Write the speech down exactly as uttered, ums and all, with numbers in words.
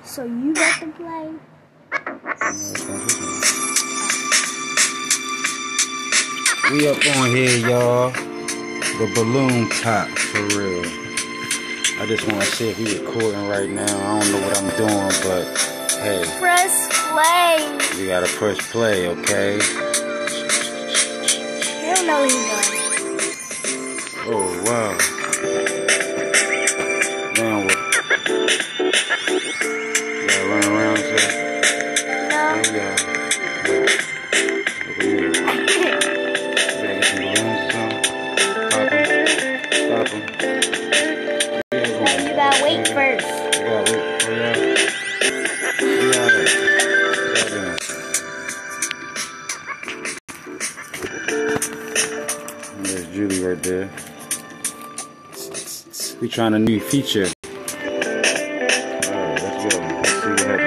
So you got to play? We up on here, y'all. The balloon pop, for real. I just want to see if we recording right now. I don't know what I'm doing, but hey. Press play. We gotta push play, okay? You don't know what he's doing. Oh, wow. Now what? You gotta run around, sir? No. There we go. Look at you. You gotta get some balloons or something? Pop them. Stop them. No, you gotta wait first. You gotta wait for y'all. You gotta wait. There's Julie right there. We trying a new feature. Alright, let's go. Let's see what happens.